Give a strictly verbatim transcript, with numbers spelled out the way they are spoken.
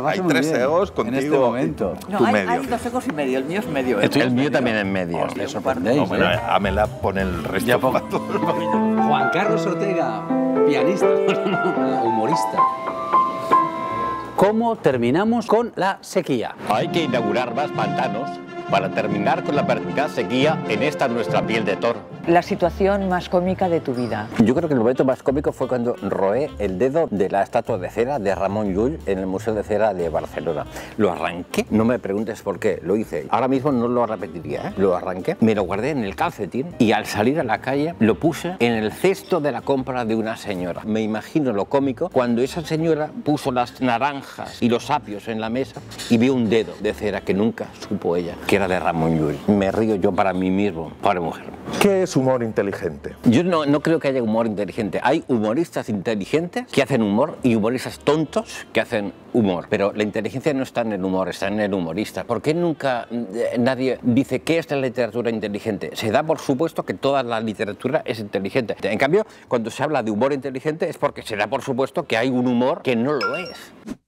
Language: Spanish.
Hay tres egos contigo. En este momento. Tu No, hay, medio. hay dos egos y medio. El mío es medio ego. El mío también es medio. Os le sorprendéis, No, bueno, ¿eh? Amela pone el resto. Ya pongo. para todo el mundo. Juan Carlos Ortega, pianista, humorista. ¿Cómo terminamos con la sequía? Hay que inaugurar más pantanos para terminar con la pernicaz sequía en esta nuestra piel de toro. La situación más cómica de tu vida. Yo creo que el momento más cómico fue cuando roé el dedo de la estatua de cera de Ramon Llull en el Museo de Cera de Barcelona. Lo arranqué, no me preguntes por qué, lo hice. Ahora mismo no lo repetiría, ¿eh? Lo arranqué, me lo guardé en el calcetín y al salir a la calle lo puse en el cesto de la compra de una señora. Me imagino lo cómico cuando esa señora puso las naranjas y los apios en la mesa y vio un dedo de cera que nunca supo ella que era de Ramon Llull. Me río yo para mí mismo, pobre mujer. ¿Qué es humor inteligente? Yo no, no creo que haya humor inteligente. Hay humoristas inteligentes que hacen humor y humoristas tontos que hacen humor. Pero la inteligencia no está en el humor, está en el humorista. ¿Por qué nunca eh, nadie dice qué es la literatura inteligente? Se da por supuesto que toda la literatura es inteligente. En cambio, cuando se habla de humor inteligente es porque se da por supuesto que hay un humor que no lo es.